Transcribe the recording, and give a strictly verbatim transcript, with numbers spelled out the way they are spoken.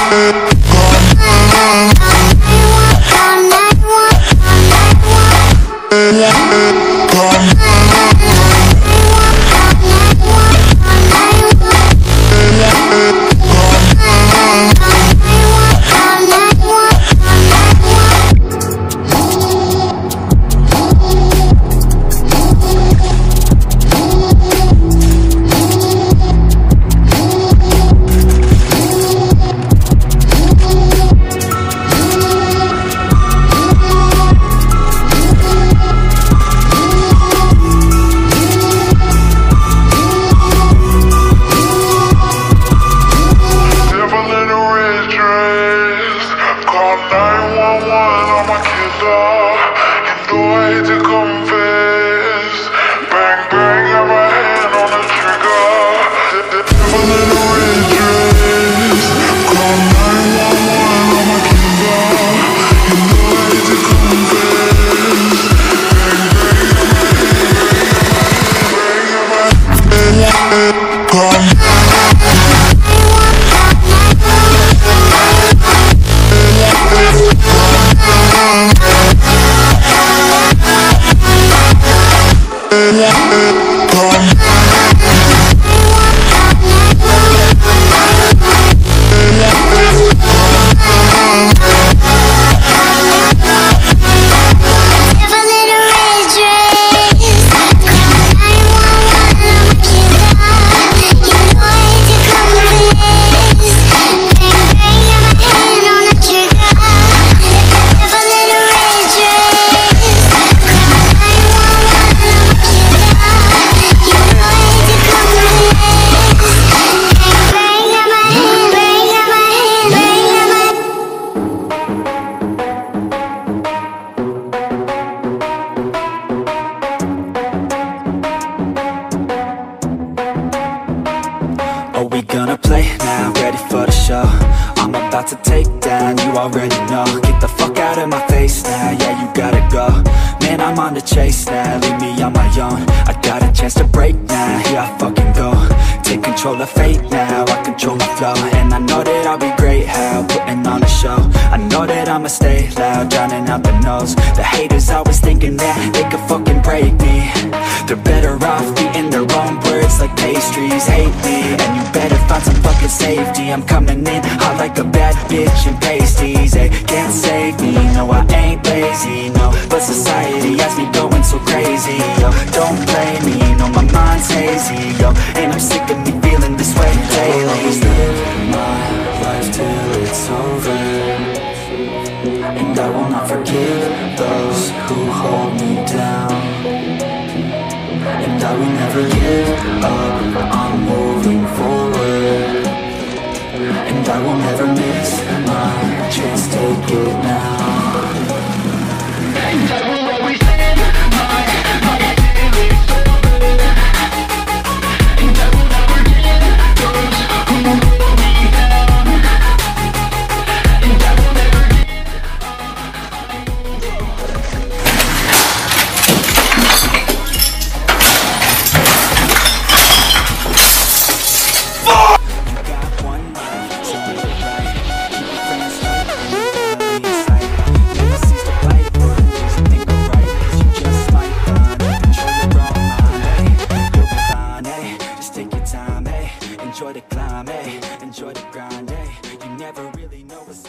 To take down, you already know. Get the fuck out of my face now, yeah, you gotta go. Man, I'm on the chase now, leave me on my own. I got a chance to break now, here I fucking go. Take control of fate now, I control my flow. And I know that I'll be great, how, putting on a show. I know that I'ma stay loud, drowning out the noise. The haters always thinking that they could fucking break me. They're better off eating their own words like pastries. Hate me, and you better find some fucking safety. I'm coming in hot like a bad bitch and pasties. They can't save me, no I ain't lazy, no. But society has me going so crazy, yo. Don't play me, no my mind's hazy, yo. And I'm sick of me feeling this way daily. I'll always live my life till it's over, and I will not forgive those who hold me down. And I will never give up, I'm moving forward. And I will never miss my chance, take it now. And I will always live my life till it's over, and I will never give those who hold me down. And I will never give up. You got one life, so live it right. Keep your friends tight, keep your family in sight. Never cease to fight for the things you think are right, 'cause you just might find it. Control your own mind, hey. You'll be fine, hey. Just take your time, hey. Enjoy the climb, hey. Enjoy the grind, hey. You never really know what's